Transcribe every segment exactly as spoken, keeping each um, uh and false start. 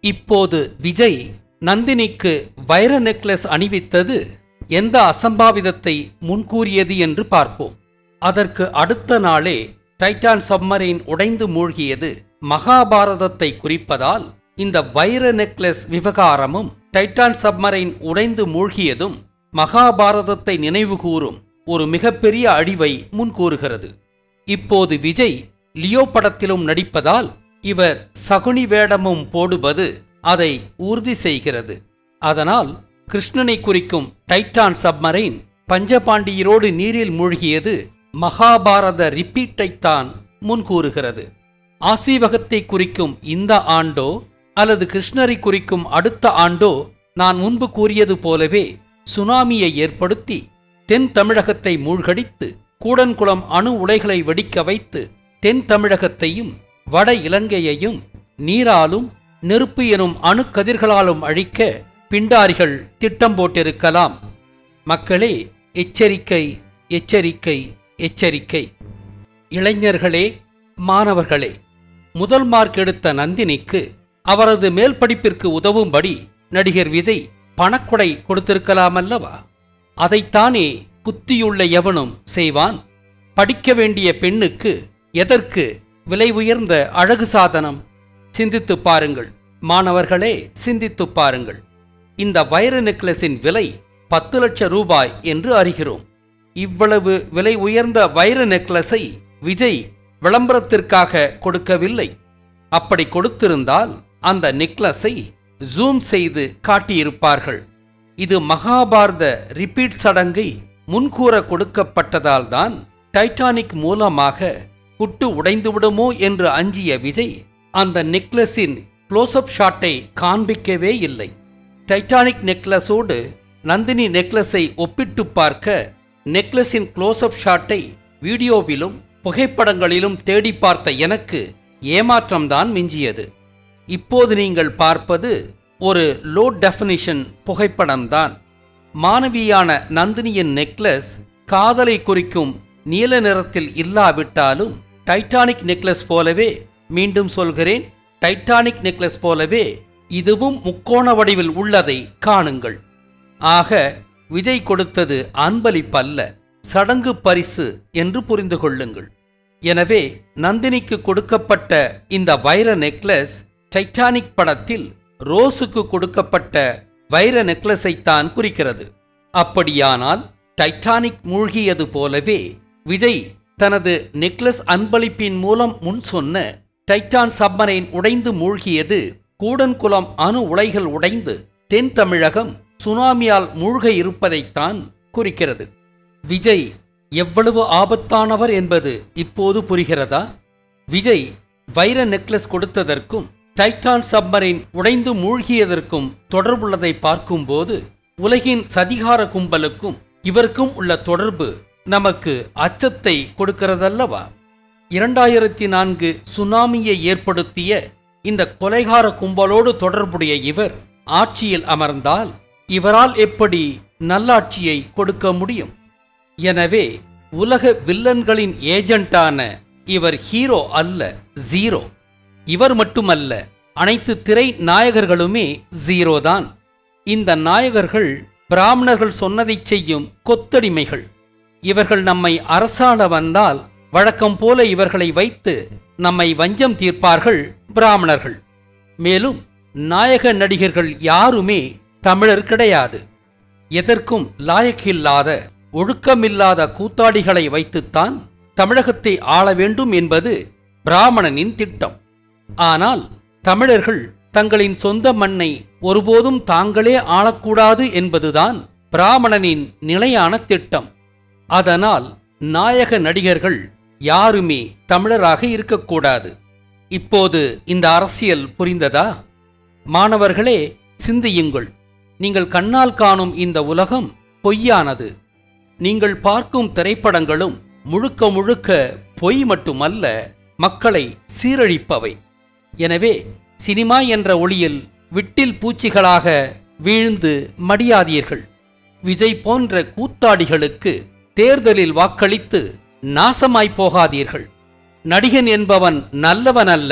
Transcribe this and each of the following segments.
இப்போது விஜய் நந்தினிக்கு வைர நெக்லஸ் அணிவித்தது எந்த அசம்பாவிதத்தை முன்கூறியது என்று பார்ப்போம். அதற்கு அடுத்த நாளே டைட்டான் சப்மரைன் உடைந்து மூழ்கியது மகாபாரதத்தை குறிப்பதால் இந்த வைர நெக்லஸ் விவகாரமும் டைட்டான் சப்மரைன் உடைந்து மூழ்கியதும் மகாபாரதத்தை நினைவுகூரும் ஒரு மிகப்பெரிய அழிவை முன்கூறுகிறது. இப்போது விஜய் லியோ படத்திலும் நடிப்பதால் இவர் சகுனி வேடமும் போடுவது அதை உறுதி செய்கிறது. அதனால் கிருஷ்ணனை குறிக்கும் டைட்டான் சப்மரைன் பஞ்சபாண்டியரோடு நீரில் மூழ்கியது மகாபாரத ரிப்பீட்டைத்தான் முன்கூறுகிறது. ஆசீவகத்தை குறிக்கும் இந்த ஆண்டோ அல்லது கிருஷ்ணரை குறிக்கும் அடுத்த ஆண்டோ நான் முன்பு கூறியது போலவே சுனாமியை ஏற்படுத்தி தென் தமிழகத்தை மூழ்கடித்து கூடன்குளம் அணு உலைகளை வெடிக்க வைத்து தென் தமிழகத்தையும் வட இலங்கையையும் நீராலும் நெருப்பு எனும் அணு கதிர்களாலும் அழிக்க பிண்டாரிகள் திட்டம் போட்டிருக்கலாம். மக்களே, எச்சரிக்கை, எச்சரிக்கை, எச்சரிக்கை. இளைஞர்களே, மாணவர்களே, முதல் மார்க் எடுத்த நந்தினிக்கு அவரது மேல் படிப்பிற்கு உதவும்படி நடிகர் விஜய் பணக்கொடை கொடுத்திருக்கலாமல்லவா? அதைத்தானே புத்தியுள்ள எவனும் செய்வான். படிக்க வேண்டிய பெண்ணுக்கு எதற்கு விலை உயர்ந்த அழகு சாதனம்? சிந்தித்து பாருங்கள் மாணவர்களே, சிந்தித்து பாருங்கள். இந்த வைர நெக்லஸின் விலை பத்து லட்சம் ரூபாய் என்று அறிகிறோம். இவ்வளவு விலை உயர்ந்த வைர நெக்லஸை விஜய் விளம்பரத்திற்காக கொடுக்கவில்லை. அப்படி கொடுத்திருந்தால் அந்த நெக்லஸை ஜூம் செய்து காட்டியிருப்பார்கள். இது மகாபாரத ரிப்பீட் சடங்கை முன்கூற கொடுக்கப்பட்டதால் தான் டைட்டானிக் மூலமாக குட்டு உடைந்துவிடுமோ என்று அஞ்சிய விஜய் அந்த நெக்லஸின் க்ளோஸ்அப் ஷாட்டை காண்பிக்கவே இல்லை. டைட்டானிக் நெக்லஸோடு நந்தினி நெக்லஸை ஒப்பிட்டு பார்க்க நெக்லஸின் க்ளோஸ்அப் ஷாட்டை வீடியோவிலும் புகைப்படங்களிலும் தேடி பார்த்த எனக்கு ஏமாற்றம்தான் மிஞ்சியது. இப்போது நீங்கள் பார்ப்பது ஒரு லோ டெஃபினிஷன் புகைப்படம்தான். மாணவியான நந்தினியின் நெக்லஸ் காதலை குறிக்கும் நீல நிறத்தில் இல்லாவிட்டாலும் டைட்டானிக் நெக்லஸ் போலவே, மீண்டும் சொல்கிறேன், டைட்டானிக் நெக்லஸ் போலவே இதுவும் முக்கோண வடிவில் உள்ளதை காணுங்கள். ஆக விஜய் கொடுத்தது அன்பளிப்பல்ல, சடங்கு பரிசு என்று புரிந்து கொள்ளுங்கள். எனவே நந்தினிக்கு கொடுக்கப்பட்ட இந்த வைர நெக்லஸ் டைட்டானிக் படத்தில் ரோஸுக்கு கொடுக்கப்பட்ட வைர நெக்லஸைத்தான் குறிக்கிறது. அப்படியானால் டைட்டானிக் மூழ்கியது போலவே விஜய் தனது நெக்லஸ் அன்பளிப்பின் மூலம் முன் சொன்ன டைட்டான் சப்மரைன் உடைந்து மூழ்கியது கூடன்குளம் அணு உலைகள் உடைந்து தென் தமிழகம் சுனாமியால் மூழ்க இருப்பதைத்தான் குறிக்கிறது. விஜய் எவ்வளவு ஆபத்தானவர் என்பது இப்போது புரிகிறதா? விஜய் வைர நெக்லஸ் கொடுத்ததற்கும் டைட்டான் சப்மரைன் உடைந்து மூழ்கியதற்கும் தொடர்புள்ளதை பார்க்கும்போது உலகின் சதிகார கும்பலுக்கும் இவருக்கும் உள்ள தொடர்பு நமக்கு அச்சத்தை கொடுக்கிறதல்லவா? இரண்டாயிரத்தி நான்கு சுனாமியை ஏற்படுத்திய இந்த கொலைகார கும்பலோடு தொடர்புடைய இவர் ஆட்சியில் அமர்ந்தால் இவரால் எப்படி நல்லாட்சியை கொடுக்க முடியும்? எனவே உலக வில்லன்களின் ஏஜென்டான இவர் ஹீரோ அல்ல, ஜீரோ. இவர் மட்டுமல்ல, அனைத்து திரை நாயகர்களுமே ஜீரோதான். இந்த நாயகர்கள் பிராமணர்கள் சொன்னதை செய்யும் கொத்தடிமைகள். இவர்கள் நம்மை அரசாள வந்தால் வழக்கம் போல இவர்களை வைத்து நம்மை வஞ்சம் தீர்ப்பார்கள் பிராமணர்கள். மேலும் நாயக நடிகர்கள் யாருமே தமிழர் கிடையாது. எதற்கும் லாயக்கில்லாத ஒழுக்கமில்லாத கூத்தாடிகளை வைத்துத்தான் தமிழகத்தை ஆள வேண்டும் என்பது பிராமணனின் திட்டம். ஆனால் தமிழர்கள் தங்களின் சொந்த மண்ணை ஒருபோதும் தாங்களே ஆளக்கூடாது என்பதுதான் பிராமணனின் நிலையான திட்டம். அதனால் நாயக நடிகர்கள் யாருமே தமிழராக இருக்கக்கூடாது. இப்போது இந்த அரசியல் புரிந்ததா? மாணவர்களே, சிந்தியுங்கள். நீங்கள் கண்ணால் காணும் இந்த உலகம் பொய்யானது. நீங்கள் பார்க்கும் திரைப்படங்களும் முழுக்க முழுக்க பொய் மட்டுமல்ல, மக்களை சீரழிப்பவை. எனவே சினிமா என்ற ஒளியில் விட்டில் பூச்சிகளாக வீழ்ந்து மடியாதீர்கள். விஜய் போன்ற கூத்தாடிகளுக்கு தேர்தலில் வாக்களித்து நாசமாய் போகாதீர்கள். நடிகன் என்பவன் நல்லவன் அல்ல,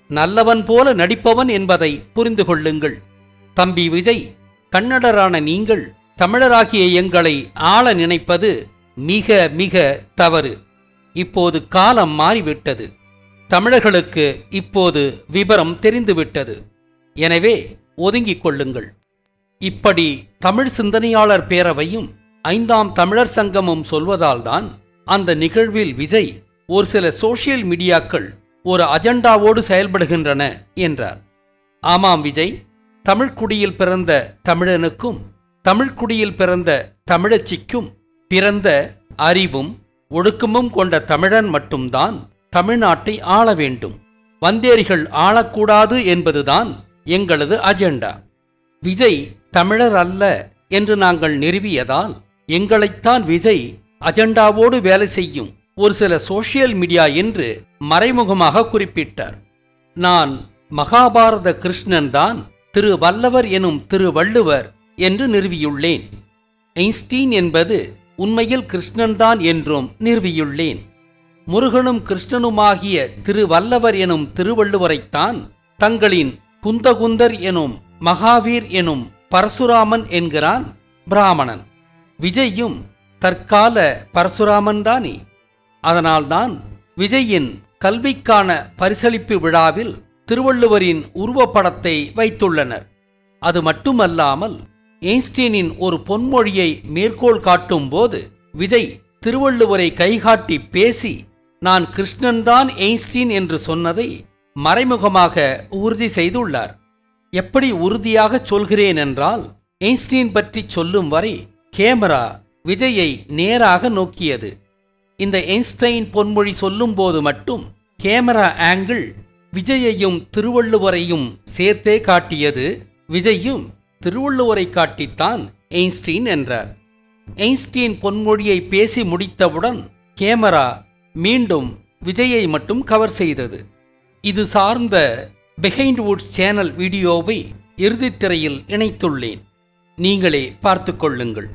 நல்லவன் போல நடிப்பவன் என்பதை புரிந்து கொள்ளுங்கள். தம்பி விஜய், கன்னடரான நீங்கள் தமிழராகிய எங்களை ஆள நினைப்பது மிக மிக தவறு. இப்போது காலம் மாறிவிட்டது. தமிழர்களுக்கு இப்போது விபரம் தெரிந்துவிட்டது. எனவே ஒதுங்கிக் கொள்ளுங்கள். இப்படி தமிழ் சிந்தனையாளர் பேரவையும் ஐந்தாம் தமிழர் சங்கமும் சொல்வதால்தான் அந்த நிகழ்வில் விஜய் ஒரு சில சோசியல் மீடியாக்கள் ஒரு அஜெண்டாவோடு செயல்படுகின்றன என்றார். ஆமாம் விஜய், தமிழ்குடியில் பிறந்த தமிழனுக்கும் தமிழ்குடியில் பிறந்த தமிழச்சிக்கும் பிறந்த அறிவும் ஒழுக்கமும் கொண்ட தமிழன் மட்டும்தான் தமிழ்நாட்டை ஆள வேண்டும். வந்தேரிகள் ஆளக்கூடாது என்பதுதான் எங்களது அஜெண்டா. விஜய் தமிழர் அல்ல என்று நாங்கள் நிறுவியதால் எங்களைத்தான் விஜய் அஜெண்டாவோடு வேலை செய்யும் ஒரு சில சோசியல் மீடியா என்று மறைமுகமாக குறிப்பிட்டார். நான் மகாபாரத கிருஷ்ணன் தான் திரு வல்லவர் எனும் திரு வள்ளுவர் என்று நிறுவியுள்ளேன். ஐன்ஸ்டீன் என்பது உண்மையில் கிருஷ்ணன்தான் என்றும் நிறுவியுள்ளேன். முருகனும் கிருஷ்ணனுமாகிய திரு வல்லவர் எனும் திருவள்ளுவரைத்தான் தங்களின் குந்தகுந்தர் எனும் மகாவீர் எனும் பரசுராமன் என்கிறான் பிராமணன். விஜயும் தற்கால பரசுராமன் தானே. அதனால்தான் விஜயின் கல்விக்கான பரிசளிப்பு விழாவில் திருவள்ளுவரின் உருவப்படத்தை வைத்துள்ளனர். அது மட்டுமல்லாமல் ஐன்ஸ்டீனின் ஒரு பொன்மொழியை மேற்கோள் காட்டும் போது விஜய் திருவள்ளுவரை கைகாட்டி பேசி நான் கிருஷ்ணன்தான் ஐன்ஸ்டீன் என்று சொன்னதை மறைமுகமாக உறுதி செய்துள்ளார். எப்படி உறுதியாக சொல்கிறேன் என்றால், ஐன்ஸ்டீன் பற்றி சொல்லும் வரை கேமரா விஜயை நேராக நோக்கியது. இந்த ஐன்ஸ்டைன் பொன்மொழி சொல்லும் போது மட்டும் கேமரா ஆங்கிள் விஜயையும் திருவள்ளுவரையும் சேர்த்தே காட்டியது. விஜயும் திருவள்ளுவரை காட்டித்தான் ஐன்ஸ்டீன் என்றார். ஐன்ஸ்டீன் பொன்மொழியை பேசி முடித்தவுடன் கேமரா மீண்டும் விஜயை மட்டும் கவர் செய்தது. இது சார்ந்த பிஹைண்ட் வுட்ஸ் சேனல் வீடியோவை இறுதித் திரையில் இணைத்துள்ளேன். நீங்களே பார்த்து கொள்ளுங்கள்.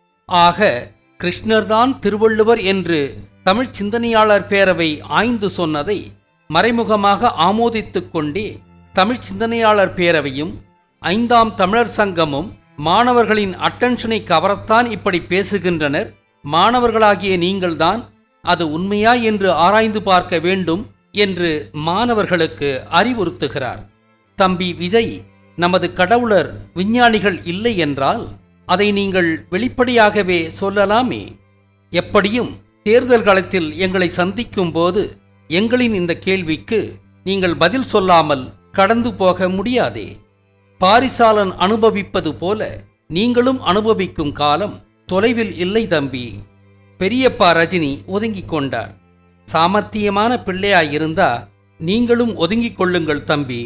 ஆக கிருஷ்ணர்தான் திருவள்ளுவர் என்று தமிழ் சிந்தனையாளர் பேரவை ஆய்ந்து சொன்னதை மறைமுகமாக ஆமோதித்துக் கொண்டே தமிழ் சிந்தனையாளர் பேரவையும் ஐந்தாம் தமிழர் சங்கமும் மாணவர்களின் அட்டென்ஷனை கவரத்தான் இப்படி பேசுகின்றனர். மாணவர்களாகிய நீங்கள்தான் அது உண்மையா என்று ஆராய்ந்து பார்க்க வேண்டும் என்று மாணவர்களுக்கு அறிவுறுத்துகிறார். தம்பி விஜய், நமது கடவுளர் விஞ்ஞானிகள் இல்லை என்றால் அதை நீங்கள் வெளிப்படையாகவே சொல்லலாமே. எப்படியும் தேர்தல் களத்தில் எங்களை சந்திக்கும் போது எங்களின் இந்த கேள்விக்கு நீங்கள் பதில் சொல்லாமல் கடந்து போக முடியாதே. பாரிசாலன் அனுபவிப்பது போல நீங்களும் அனுபவிக்கும் காலம் தொலைவில் இல்லை தம்பி. பெரியப்பா ரஜினி ஒதுங்கிக் கொண்டார். சாமர்த்தியமான பிள்ளையாயிருந்தா நீங்களும் ஒதுங்கிக் கொள்ளுங்கள் தம்பி.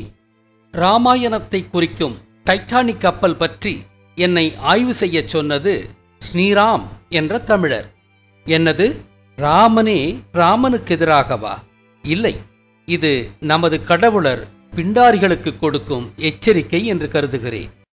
ராமாயணத்தை குறிக்கும் டைட்டானிக் கப்பல் பற்றி என்னை ஆய்வு செய்ய சொன்னது ஸ்ரீராம் என்ற தமிழர். என்னது, ராமனே ராமனுக்கு எதிராகவா? இல்லை, இது நமது கடவுளர் பிண்டாரிகளுக்கு கொடுக்கும் எச்சரிக்கை என்று கருதுகிறேன்.